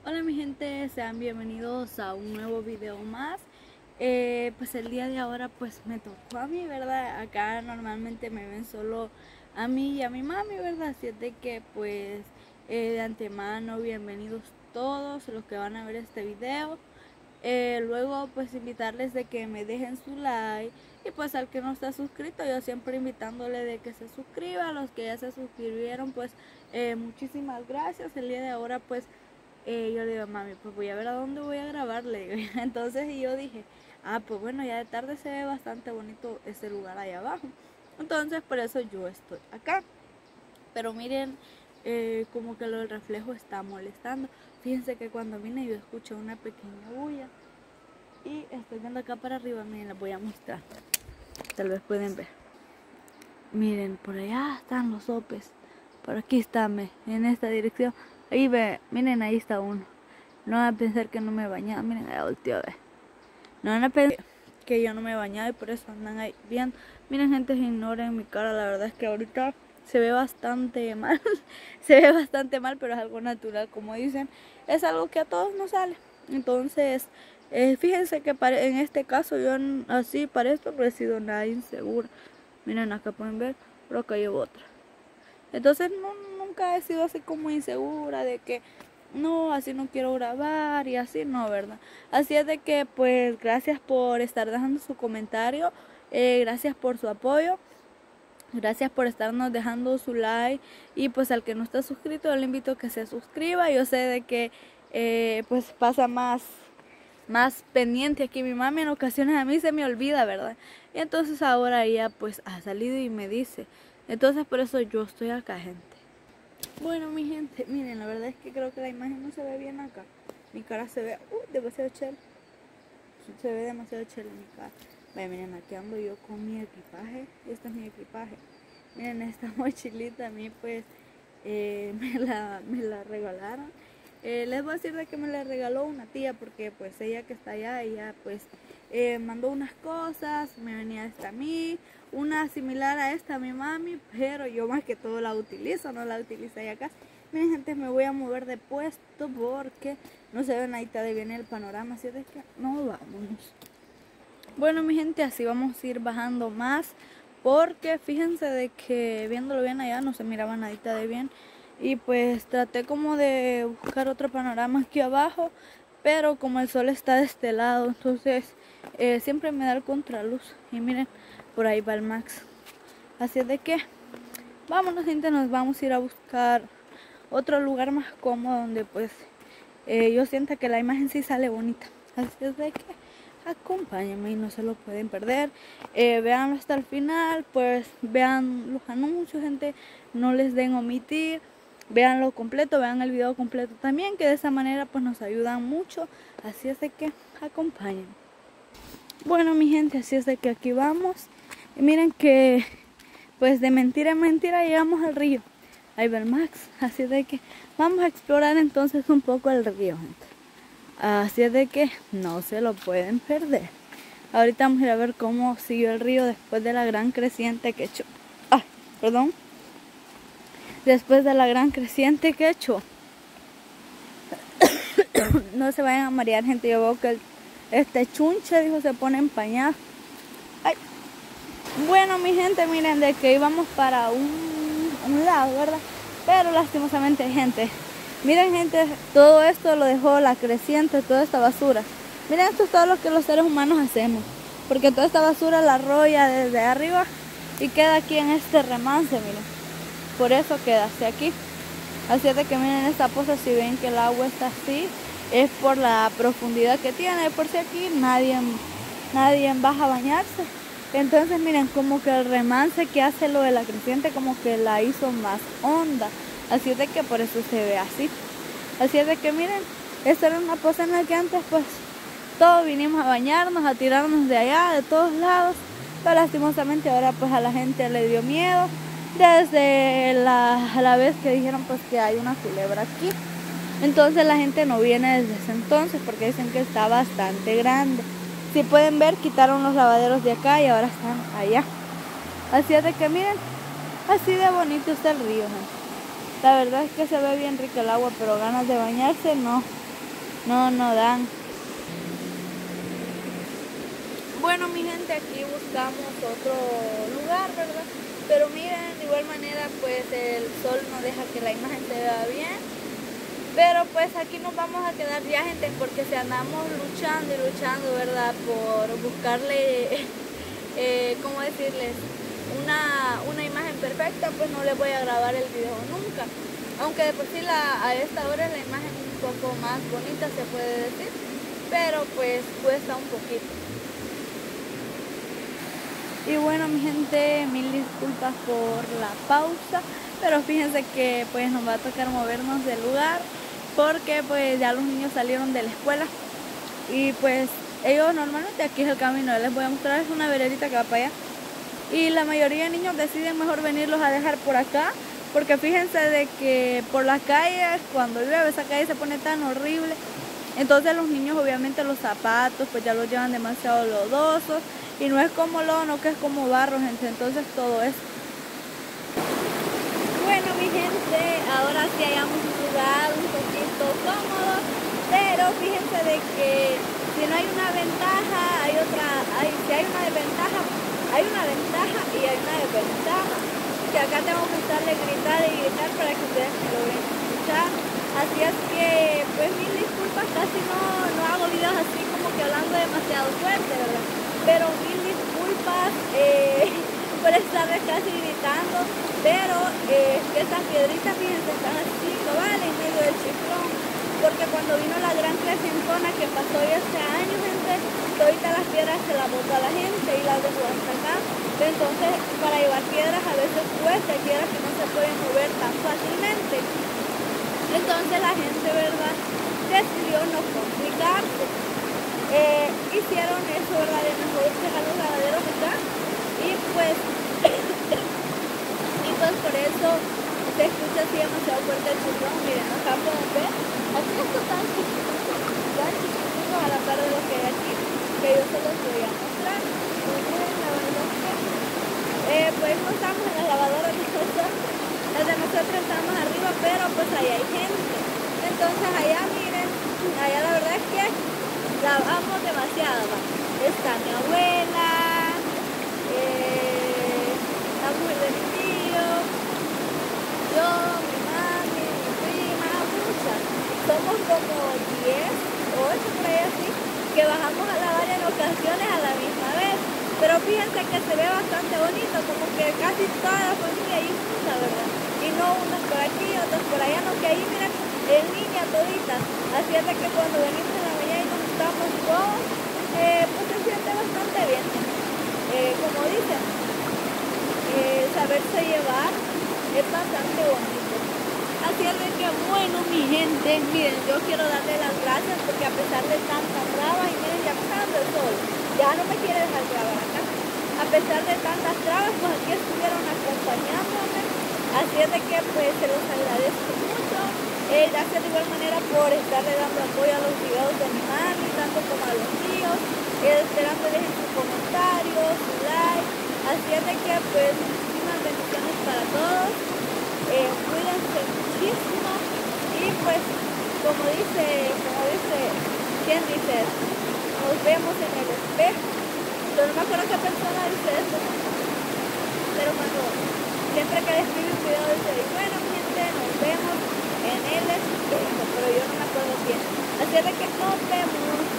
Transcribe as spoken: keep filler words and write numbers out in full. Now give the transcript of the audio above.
Hola mi gente, sean bienvenidos a un nuevo video más. Eh, pues el día de ahora pues me tocó a mí, ¿verdad? Acá normalmente me ven solo a mí y a mi mami, ¿verdad? Así es de que pues eh, de antemano bienvenidos todos los que van a ver este video. Eh, luego pues invitarles de que me dejen su like y pues al que no está suscrito yo siempre invitándole de que se suscriba. A los que ya se suscribieron pues eh, muchísimas gracias. El día de ahora pues Eh, yo le digo, mami, pues voy a ver a dónde voy a grabarle. Entonces y yo dije, ah, pues bueno, ya de tarde se ve bastante bonito ese lugar ahí abajo. Entonces por eso yo estoy acá. Pero miren, eh, como que lo del reflejo está molestando. Fíjense que cuando vine yo escuché una pequeña bulla. Y estoy viendo acá para arriba, miren, les voy a mostrar. Tal vez pueden ver. Miren, por allá están los sopes. Por aquí están, en esta dirección. Ahí ve, miren, ahí está uno. No van a pensar que no me he bañado. Miren, ahí volteó a ver. No van a pensar que yo no me he bañado y por eso andan ahí viendo. Miren, gente, ignoren mi cara. La verdad es que ahorita se ve bastante mal. Se ve bastante mal, pero es algo natural, como dicen. Es algo que a todos nos sale. Entonces, eh, fíjense que en este caso yo así parezco, no he sido nada insegura. Miren, acá pueden ver, pero acá llevo otra. Entonces no, nunca he sido así como insegura de que no, así no quiero grabar y así no, ¿verdad? Así es de que pues gracias por estar dejando su comentario, eh, gracias por su apoyo, gracias por estarnos dejando su like y pues al que no está suscrito yo le invito a que se suscriba. Yo sé de que eh, pues pasa más, más pendiente aquí mi mami, en ocasiones a mí se me olvida, ¿verdad? Y entonces ahora ella pues ha salido y me dice. Entonces por eso yo estoy acá, gente. Bueno, mi gente, miren, la verdad es que creo que la imagen no se ve bien acá. Mi cara se ve uh, demasiado chela. Se ve demasiado chela mi cara. Vaya, miren, aquí ando yo con mi equipaje. Este es mi equipaje. Miren, esta mochilita a mí pues eh, me, la, me la regalaron. Eh, les voy a decir de que me la regaló una tía porque pues ella que está allá, ella pues eh, mandó unas cosas, me venía esta a mí, una similar a esta a mi mami, pero yo más que todo la utilizo, no la utilizo allá acá. Miren, gente, me voy a mover de puesto porque no se ve nada de bien el panorama, así de que no vámonos. Bueno, mi gente, así vamos a ir bajando más porque fíjense de que viéndolo bien allá no se miraba nadita de bien. Y pues traté como de buscar otro panorama aquí abajo, pero como el sol está de este lado, entonces eh, siempre me da el contraluz. Y miren, por ahí va el Max. Así es de que vámonos, gente, nos vamos a ir a buscar otro lugar más cómodo donde pues eh, yo sienta que la imagen sí sale bonita. Así es de que acompáñenme y no se lo pueden perder. Eh, vean hasta el final, pues vean los anuncios, gente, no les den omitir. Veanlo completo, vean el video completo también, que de esa manera pues nos ayudan mucho. Así es de que acompañen. Bueno, mi gente, así es de que aquí vamos. Y miren que pues de mentira en mentira llegamos al río. Ahí va el Max. Así es de que vamos a explorar entonces un poco el río, gente. Así es de que no se lo pueden perder. Ahorita vamos a ir a ver cómo siguió el río después de la gran creciente que echó. Ah, perdón. Después de la gran creciente que echó. No se vayan a marear, gente. Yo veo que el, este chunche, dijo, se pone a empañar. Ay. Bueno, mi gente, miren, de que íbamos para un, un lado, ¿verdad? Pero lastimosamente, gente, miren, gente, todo esto lo dejó la creciente, toda esta basura. Miren, esto es todo lo que los seres humanos hacemos. Porque toda esta basura la arrolla desde arriba y queda aquí en este remance, miren. Por eso quedaste aquí. Así es de que miren esta poza, si ven que el agua está así, es por la profundidad que tiene. Por si aquí nadie, nadie baja a bañarse. Entonces miren como que el remance que hace lo de la creciente como que la hizo más honda. Así es de que por eso se ve así. Así es de que miren, esta era una poza en la que antes pues todos vinimos a bañarnos, a tirarnos de allá, de todos lados. Pero lastimosamente ahora pues a la gente le dio miedo. Desde la, la vez que dijeron pues que hay una culebra aquí. Entonces la gente no viene desde ese entonces porque dicen que está bastante grande. Si pueden ver, quitaron los lavaderos de acá y ahora están allá. Así es de que miren, así de bonito está el río, gente. La verdad es que se ve bien rico el agua, pero ganas de bañarse no, no, no dan. Bueno, mi gente, aquí buscamos otro lugar, ¿verdad? Pero miren, de igual manera, pues el sol no deja que la imagen se vea bien. Pero pues aquí nos vamos a quedar ya, gente, porque si andamos luchando y luchando, ¿verdad? Por buscarle, eh, ¿cómo decirles? Una, una imagen perfecta, pues no les voy a grabar el video nunca. Aunque de por sí la, a esta hora la imagen es un poco más bonita, se puede decir. Pero pues cuesta un poquito. Y bueno, mi gente, mil disculpas por la pausa, pero fíjense que pues nos va a tocar movernos del lugar porque pues ya los niños salieron de la escuela y pues ellos normalmente aquí es el camino, les voy a mostrar, es una veredita que va para allá y la mayoría de niños deciden mejor venirlos a dejar por acá porque fíjense de que por las calles, cuando llueve esa calle se pone tan horrible, entonces los niños obviamente los zapatos pues ya los llevan demasiado lodosos. Y no es como lono, que es como barro, gente, entonces todo eso. Bueno, mi gente, ahora sí hallamos un lugar un poquito cómodo, pero fíjense de que si no hay una ventaja, hay otra, hay, si hay una desventaja, hay una ventaja y hay una desventaja. Que acá tengo que estarle gritar y gritar para que ustedes me logren escuchar. Así es que, pues mil disculpas, casi no, no hago videos así como que hablando demasiado fuerte, ¿verdad? Pero mil disculpas eh, por estarles casi gritando, pero eh, que estas piedritas, fíjense, están así, global, en medio del ciclón, porque cuando vino la gran crecientona que pasó ya este año, gente, ahorita las piedras se las bota la gente y las dejó hasta acá. Entonces, para llevar piedras a veces cuesta, hay piedras que no se pueden mover tan fácilmente. Entonces la gente, ¿verdad?, decidió no complicarse. Eh, hicieron eso, ¿verdad?, de mejor dejar los lavaderos acá y pues y pues por eso se escucha así demasiado fuerte el churrón. Miren, acá pueden ver, aquí esto tan chiquitito, tan chiquitito a la par de lo que hay aquí, que yo se los voy a mostrar. Pues miren, la verdad es que eh, pues no estamos en las lavadoras de nosotros, las de nosotros estamos arriba, pero pues ahí hay gente. Entonces allá miren, allá la verdad es que lavamos demasiado, ¿va? Está mi abuela, eh, la mujer de mi tío, yo, mi mami, mi prima, muchas. Somos como diez, ocho por ahí así, que bajamos a lavar en ocasiones a la misma vez. Pero fíjense que se ve bastante bonito, como que casi toda la familia ahí junta, ¿verdad? Y no unos por aquí, otros por allá, no, que ahí miren, en línea toditas. Así es de que cuando venimos en la mañana y nos juntamos todos, eh, pues se siente bastante bien. Eh, como dicen, eh, saberse llevar es bastante bonito. Así es de que, bueno, mi gente, miren, yo quiero darle las gracias porque a pesar de tanta traba, y miren, ya me está dando el sol, ya no me quiere dejar grabar acá. A pesar de tantas trabas, pues aquí estuvieron acompañándome. Así es de que, pues, se los agradezco mucho. Eh, gracias de igual manera por estarle dando apoyo a los videos de mi mami, tanto como a los míos. Eh, esperando dejen sus comentarios, su like. Así es de que, pues, muchísimas bendiciones para todos. Eh, cuídense muchísimo. Y, pues, como dice, como dice, ¿quién dice eso? Nos vemos en el espejo. Yo no me acuerdo qué persona dice eso, pero cuando siempre que escribe un video dice, bueno, mi gente, nos vemos en el espejo, pero yo no me acuerdo bien. Así es de que nos vemos.